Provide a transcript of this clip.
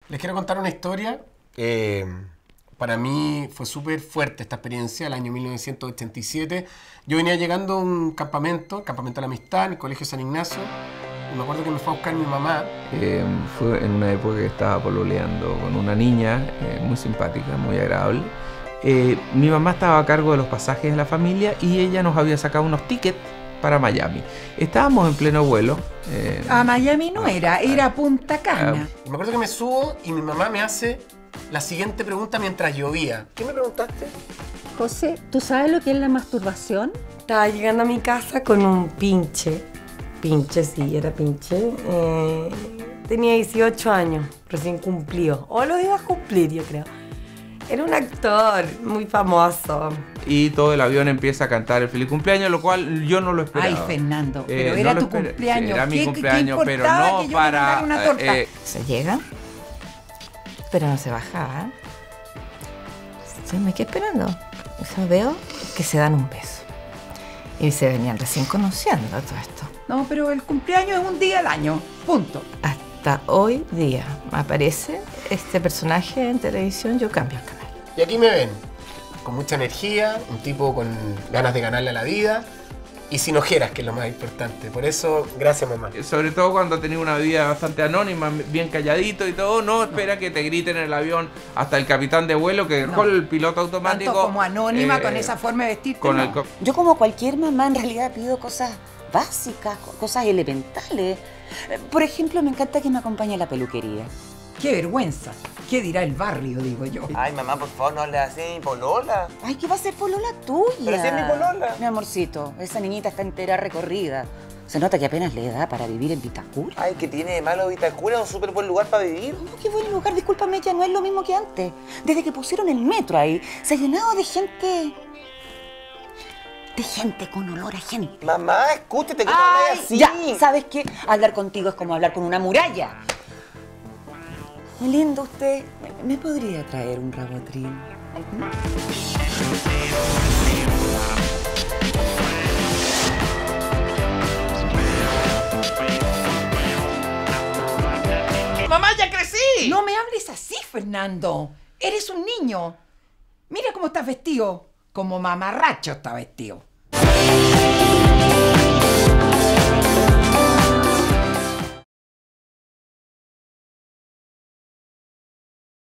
Les quiero contar una historia. Para mí fue súper fuerte esta experiencia, el año 1987. Yo venía llegando a un campamento de la amistad, en el Colegio San Ignacio. Y me acuerdo que me fue a buscar mi mamá. Fue en una época que estaba pololeando con una niña muy simpática, muy agradable. Mi mamá estaba a cargo de los pasajes de la familia y ella nos había sacado unos tickets para Miami. Estábamos en pleno vuelo. A Miami no era Punta Cana. Y me acuerdo que me subo y mi mamá me hace la siguiente pregunta mientras llovía. ¿Qué me preguntaste? José, ¿tú sabes lo que es la masturbación? Estaba llegando a mi casa con un pinche. Pinche, sí, era pinche. Tenía 18 años, recién cumplido. O lo iba a cumplir, yo creo. Era un actor muy famoso. Y todo el avión empieza a cantar el feliz cumpleaños, lo cual yo no lo esperaba. Ay, Fernando, pero era tu cumpleaños. Sí, era mi cumpleaños, pero no para... Una torta? Se llega, pero no se bajaba. Sí, me quedé esperando. O sea, veo que se dan un beso. Y se venían recién conociendo todo esto. No, pero el cumpleaños es un día al año, punto. Hasta hoy día aparece este personaje en televisión, yo cambio el canal. Y aquí me ven, con mucha energía, un tipo con ganas de ganarle a la vida y sin ojeras, que es lo más importante. Por eso, gracias, mamá. Sobre todo cuando tenés una vida bastante anónima, bien calladito y todo, no espera que te griten en el avión hasta el capitán de vuelo que dejó el piloto automático. Tanto como anónima con esa forma de vestirte. Yo, como cualquier mamá, en realidad pido cosas básicas, cosas elementales. Por ejemplo, me encanta que me acompañe a la peluquería. ¡Qué vergüenza! ¿Qué dirá el barrio, digo yo? Ay, mamá, por favor, no le haces mi polola. Ay, ¿qué va a ser polola tuya? Pero si es mi polola. Mi amorcito, esa niñita está entera recorrida. Se nota que apenas le da para vivir en Vitacura. Ay, ¿qué tiene de malo Vitacura? Es un súper buen lugar para vivir. ¿Cómo que buen lugar? Discúlpame, ya no es lo mismo que antes. Desde que pusieron el metro ahí, se ha llenado de gente... de gente con olor a gente. Mamá, escúchate, ¿cómo hablas así? Ya, ¿sabes qué? Hablar contigo es como hablar con una muralla. Muy lindo usted. ¿Me podría traer un rabotril? ¡Mamá, ya crecí! No me hables así, Fernando. Eres un niño. Mira cómo estás vestido. Como mamarracho está vestido.